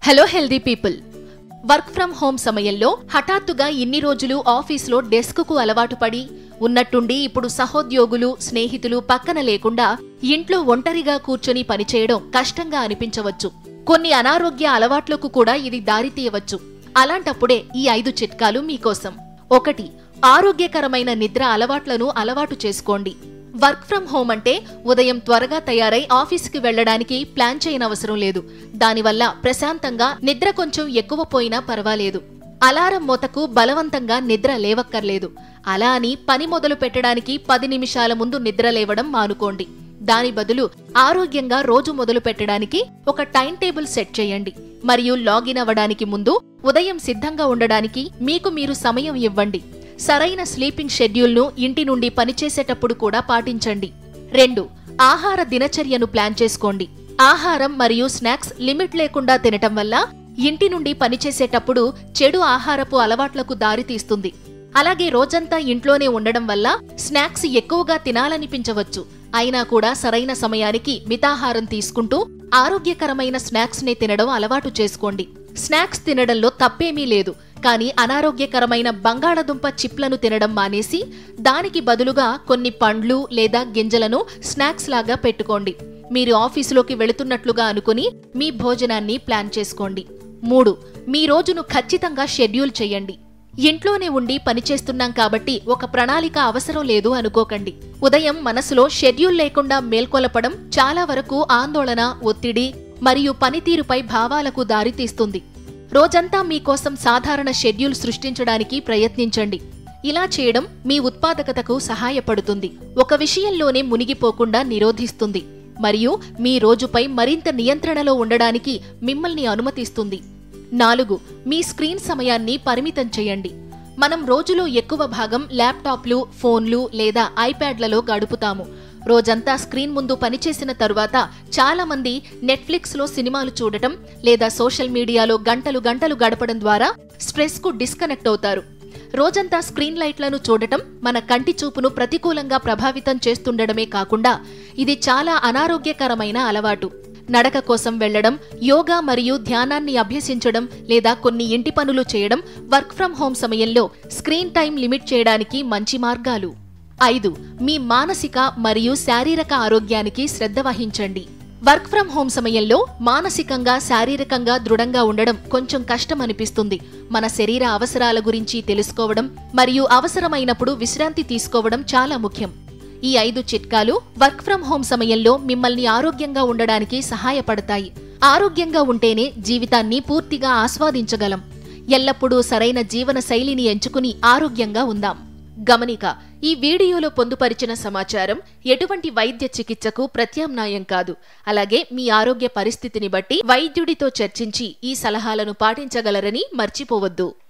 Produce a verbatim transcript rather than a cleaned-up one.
Hello healthy people. Work from home సమయంలో హఠాత్తుగా ఇన్ని రోజులు ఆఫీస్లో డెస్క్కు అలవాటు పడి ఉన్నట్టుండి ఇప్పుడు సహోద్యోగులు స్నేహితులు పక్కన లేకుండా ఇంట్లో ఒంటరిగా కూర్చొని పనిచేయడం కష్టంగా అనిపించవచ్చు. కొన్ని అనారోగ్య అలవాట్లకు కూడా ఇది దారితీయవచ్చు. అలాంటప్పుడే ఈ ఐదు చిట్కాలు మీకోసం. ఒకటి, ఆరోగ్యకరమైన నిద్ర అలవాట్లను అలవాటు చేసుకోండి. వర్క్ ఫ్రం హోమ్ అంటే ఉదయం త్వరగా తయారై ఆఫీసుకి వెళ్లడానికి ప్లాన్ చేయనవసరం లేదు. దానివల్ల ప్రశాంతంగా నిద్ర కొంచెం ఎక్కువ పోయినా పర్వాలేదు. అలారం మోతకు బలవంతంగా నిద్ర లేవక్కర్లేదు. అలా అని పని మొదలు పెట్టడానికి పది నిమిషాల ముందు నిద్ర లేవడం మానుకోండి. దాని బదులు ఆరోగ్యంగా రోజు మొదలు పెట్టడానికి ఒక టైం టేబుల్ సెట్ చేయండి. మరియు లాగిన్ అవ్వడానికి ముందు ఉదయం సిద్ధంగా ఉండడానికి మీకు మీరు సమయం ఇవ్వండి. సరైన స్లీపింగ్ షెడ్యూల్ను ఇంటి నుండి పనిచేసేటప్పుడు కూడా పాటించండి. రెండు, ఆహార దినచర్యను ప్లాన్ చేసుకోండి. ఆహారం మరియు స్నాక్స్ లిమిట్ లేకుండా తినటం వల్ల ఇంటి నుండి పనిచేసేటప్పుడు చెడు ఆహారపు అలవాట్లకు దారితీస్తుంది. అలాగే రోజంతా ఇంట్లోనే ఉండడం వల్ల స్నాక్స్ ఎక్కువగా తినాలనిపించవచ్చు. అయినా కూడా సరైన సమయానికి మితాహారం తీసుకుంటూ ఆరోగ్యకరమైన స్నాక్స్ నే తినడం అలవాటు చేసుకోండి. స్నాక్స్ తినడంలో తప్పేమీ లేదు, కానీ అనారోగ్యకరమైన బంగాళదుంప చిప్లను తినడం మానేసి దానికి బదులుగా కొన్ని పండ్లు లేదా గింజలను స్నాక్స్ లాగా పెట్టుకోండి. మీరు ఆఫీసులోకి వెళుతున్నట్లుగా అనుకుని మీ భోజనాన్ని ప్లాన్ చేసుకోండి. మూడు, మీ రోజును ఖచ్చితంగా షెడ్యూల్ చేయండి. ఇంట్లోనే ఉండి పనిచేస్తున్నాం కాబట్టి ఒక ప్రణాళిక అవసరం లేదు అనుకోకండి. ఉదయం మనసులో షెడ్యూల్ లేకుండా మేల్కొలపడం చాలా వరకు ఆందోళన, ఒత్తిడి మరియు పనితీరుపై భావాలకు దారితీస్తుంది. రోజంతా మీకోసం సాధారణ షెడ్యూల్ సృష్టించడానికి ప్రయత్నించండి. ఇలా చేయడం మీ ఉత్పాదకతకు సహాయపడుతుంది, ఒక విషయంలోనే మునిగిపోకుండా నిరోధిస్తుంది మరియు మీ రోజుపై మరింత నియంత్రణలో ఉండడానికి మిమ్మల్ని అనుమతిస్తుంది. నాలుగు, మీ స్క్రీన్ సమయాన్ని పరిమితం చేయండి. మనం రోజులో ఎక్కువ భాగం ల్యాప్టాప్లు, ఫోన్లు లేదా ఐప్యాడ్లలో గడుపుతాము. రోజంతా స్క్రీన్ ముందు పనిచేసిన తరువాత చాలా మంది నెట్ఫ్లిక్స్లో సినిమాలు చూడటం లేదా సోషల్ మీడియాలో గంటలు గంటలు గడపడం ద్వారా స్ట్రెస్కు డిస్కనెక్ట్ అవుతారు. రోజంతా స్క్రీన్ లైట్లను చూడటం మన కంటి చూపును ప్రతికూలంగా ప్రభావితం చేస్తుండడమే కాకుండా ఇది చాలా అనారోగ్యకరమైన అలవాటు. నడక కోసం వెళ్లడం, యోగా మరియు ధ్యానాన్ని అభ్యసించడం లేదా కొన్ని ఇంటి పనులు చేయడం వర్క్ ఫ్రం హోమ్ సమయంలో స్క్రీన్ టైం లిమిట్ చేయడానికి మంచి మార్గాలు. ఐదు, మీ మానసిక మరియు శారీరక ఆరోగ్యానికి శ్రద్ధ వహించండి. వర్క్ ఫ్రం హోమ్ సమయంలో మానసికంగా శారీరకంగా దృఢంగా ఉండడం కొంచెం కష్టం అనిపిస్తుంది. మన శరీర అవసరాల గురించి తెలుసుకోవడం మరియు అవసరమైనప్పుడు విశ్రాంతి తీసుకోవడం చాలా ముఖ్యం. ఈ ఐదు చిట్కాలు వర్క్ ఫ్రం హోమ్ సమయంలో మిమ్మల్ని ఆరోగ్యంగా ఉండడానికి సహాయపడతాయి. ఆరోగ్యంగా ఉంటేనే జీవితాన్ని పూర్తిగా ఆస్వాదించగలం. ఎల్లప్పుడూ సరైన జీవన శైలిని ఎంచుకుని ఆరోగ్యంగా ఉందాం. గమనిక: ఈ వీడియోలో పొందుపరిచిన సమాచారం ఎటువంటి వైద్య చికిత్సకు ప్రత్యామ్నాయం కాదు. అలాగే మీ ఆరోగ్య పరిస్థితిని బట్టి వైద్యుడితో చర్చించి ఈ సలహాలను పాటించగలరని మర్చిపోవద్దు.